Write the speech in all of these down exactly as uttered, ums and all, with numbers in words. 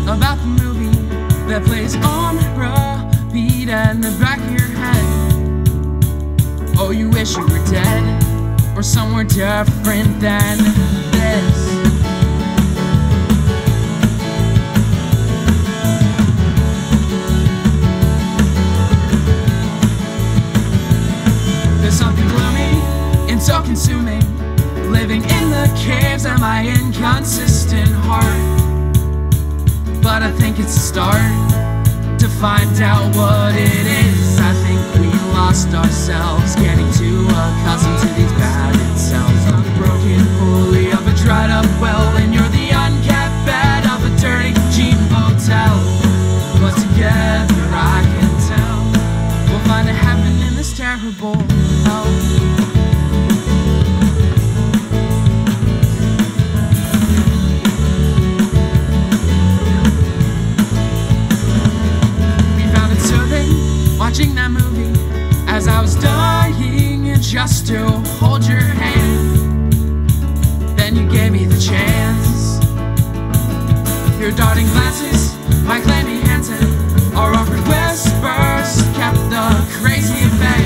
about the movie that plays on repeat in the back of your head. Oh, you wish you were dead, or somewhere different than this. There's something gloomy and so consuming, living in the caves of my inconsistent heart. But I think it's a start to find out what it is. I think we lost ourselves, getting too accustomed to these padded cells. I'm the broken pulley of a dried up well, and you're the unkept bed of a dirty cheap motel. But together I can tell we'll find a heaven in this terrible hell. Watching that movie as I was dying just to hold your hand. Then you gave me the chance. Your darting glances, my clammy hands, and our awkward whispers kept the crazy at bay.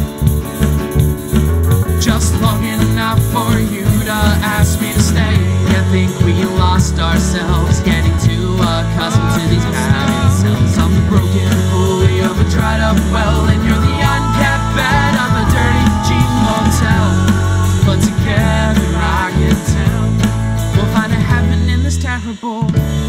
Just long enough for you to ask me to stay. I think we lost ourselves, getting too accustomed to these padded cells. I'm the broken pulley of a dried up well, and you're the unkept bed of a dirty cheap motel. But together I can tell we'll find a heaven in this terrible